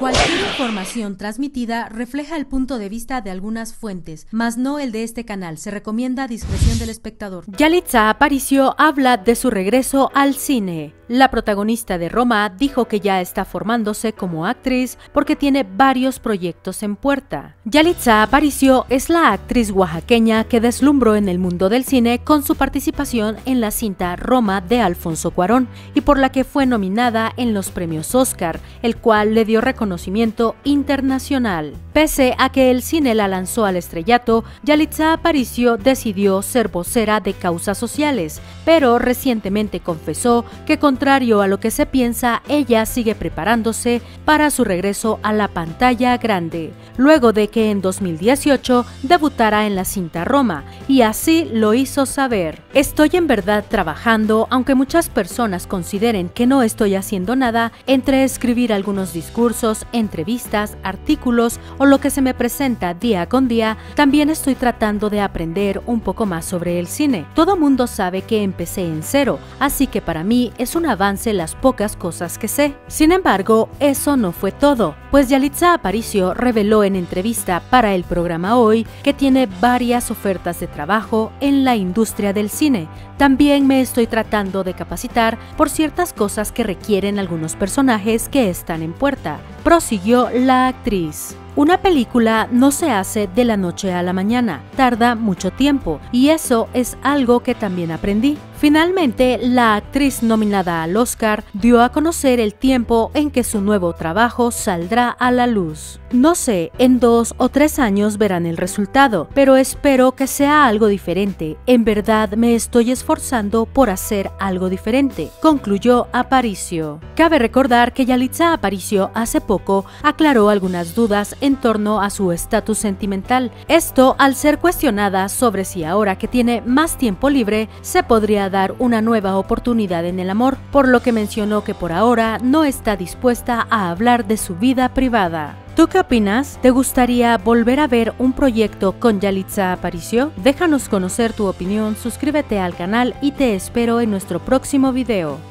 Cualquier información transmitida refleja el punto de vista de algunas fuentes, mas no el de este canal. Se recomienda discreción del espectador. Yalitza Aparicio habla de su regreso al cine. La protagonista de Roma dijo que ya está formándose como actriz porque tiene varios proyectos en puerta. Yalitza Aparicio es la actriz oaxaqueña que deslumbró en el mundo del cine con su participación en la cinta Roma de Alfonso Cuarón y por la que fue nominada en los premios Oscar, el cual le dio reconocimiento internacional. Pese a que el cine la lanzó al estrellato, Yalitza Aparicio decidió ser vocera de causas sociales, pero recientemente confesó que contrario a lo que se piensa, ella sigue preparándose para su regreso a la pantalla grande, luego de que en 2018 debutara en la cinta Roma, y así lo hizo saber. Estoy en verdad trabajando, aunque muchas personas consideren que no estoy haciendo nada, entre escribir algunos discursos, entrevistas, artículos o lo que se me presenta día con día, también estoy tratando de aprender un poco más sobre el cine. Todo mundo sabe que empecé en cero, así que para mí es un avance las pocas cosas que sé. Sin embargo, eso no fue todo, pues Yalitza Aparicio reveló en entrevista para el programa Hoy que tiene varias ofertas de trabajo en la industria del cine. También me estoy tratando de capacitar por ciertas cosas que requieren algunos personajes que están en puerta, prosiguió la actriz. Una película no se hace de la noche a la mañana, tarda mucho tiempo, y eso es algo que también aprendí. Finalmente, la actriz nominada al Oscar dio a conocer el tiempo en que su nuevo trabajo saldrá a la luz. No sé, en 2 o 3 años verán el resultado, pero espero que sea algo diferente. En verdad me estoy esforzando por hacer algo diferente, concluyó Aparicio. Cabe recordar que Yalitza Aparicio hace poco aclaró algunas dudas en torno a su estatus sentimental. Esto al ser cuestionada sobre si ahora que tiene más tiempo libre se podría dar una nueva oportunidad en el amor, por lo que mencionó que por ahora no está dispuesta a hablar de su vida privada. ¿Tú qué opinas? ¿Te gustaría volver a ver un proyecto con Yalitza Aparicio? Déjanos conocer tu opinión, suscríbete al canal y te espero en nuestro próximo video.